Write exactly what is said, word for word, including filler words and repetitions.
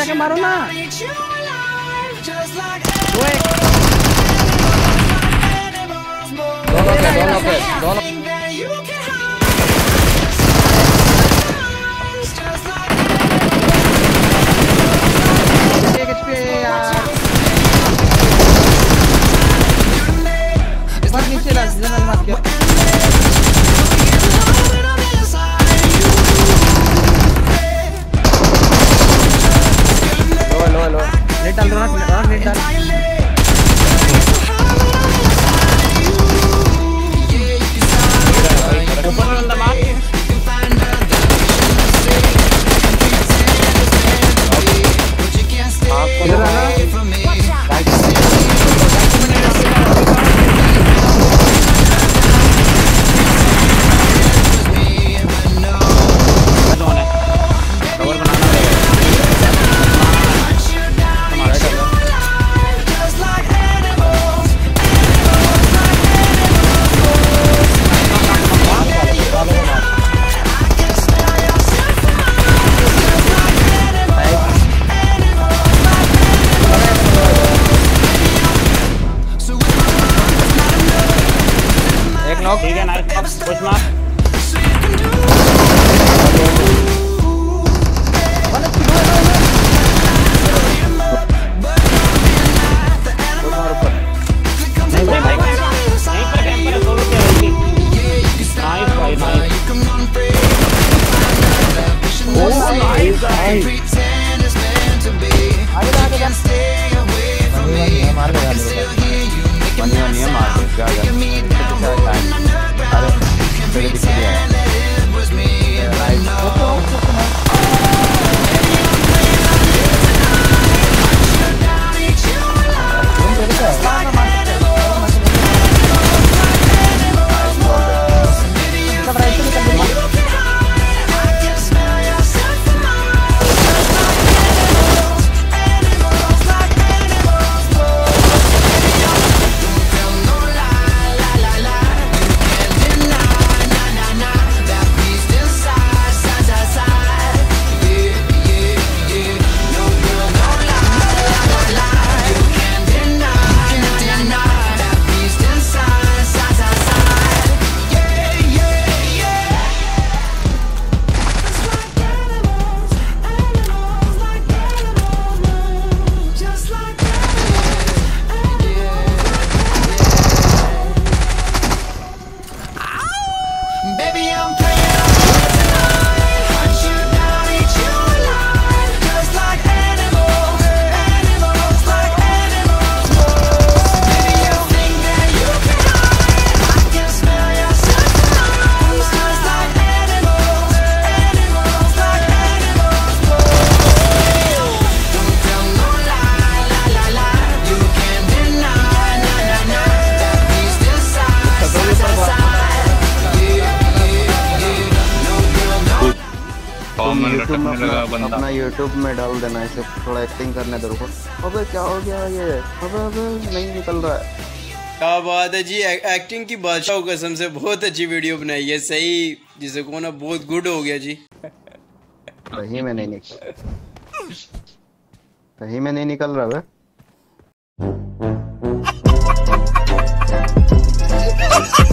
जाके मारो ना। दोनों के दोनों के दोनों एक एचपी यार। मत नीचे ला जनरल मत क्या। लो लो लो नेट डाल रहा ना नेट डाल। ऊपर वाला मार इधर आना। ठीक है नाइस पुश मार। नहीं भाई नहीं पर कैंपर सोलो पे होगी। नाइस भाई नाइस। ओ नाइस भाई। आगे आगे जा। मार ले यार। बनिया नहीं है मार क्या क्या अरे तेरे दिख गया राइट अपना यूट्यूब में डाल देना इसे थोड़ा एक्टिंग करने दो। अबे क्या हो गया ये? अबे अबे नहीं निकल रहा है। क्या बात है जी। एक्टिंग की बादशाह कसम से बहुत अच्छी वीडियो बनाई है। सही जिसे को ना बहुत गुड हो गया जी। सही में नहीं निकल सही में नहीं निकल रहा है।